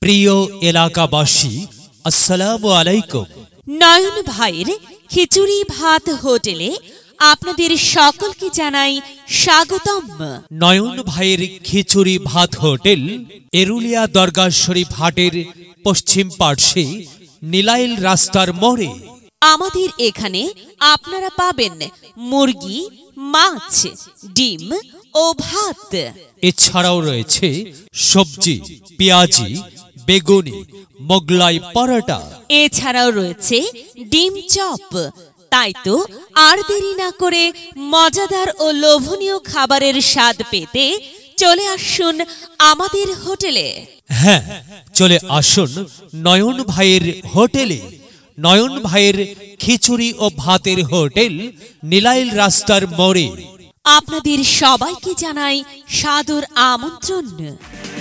প্রিয় এলাকাবাসী, আসসালামু আলাইকুম। নয়ন ভাইয়ের খিচুড়ি ভাত হোটেলে আপনাদের সকলকে জানাই স্বাগতম। নয়ন ভাইয়ের খিচুড়ি ভাত হোটেল এরুলিয়া দরগা শরীফ হাটের পশ্চিম পার্শ্বে নীলাইল রাস্তার মোড়ে। আমাদের এখানে আপনারা পাবেন মুরগি, মাছ, ডিম ও ভাত। এছাড়াও রয়েছে সবজি, পেঁয়াজি, বেগুনি, মোগলাই পরোটা। এছাড়াও রয়েছে ডিম চপ। তাই তো আর দেরি না করে মজাদার ও লোভনীয় খাবারের স্বাদ পেতে চলে আসুন আমাদের হোটেলে। হ্যাঁ, চলে আসুন নয়ন ভাইয়ের হোটেলে। নয়ন ভাইয়ের খিচুড়ি ও ভাতের হোটেল নীলাইল রাস্তার মোড়ে। আপনাদের সবাইকে জানাই সাদর আমন্ত্রণ।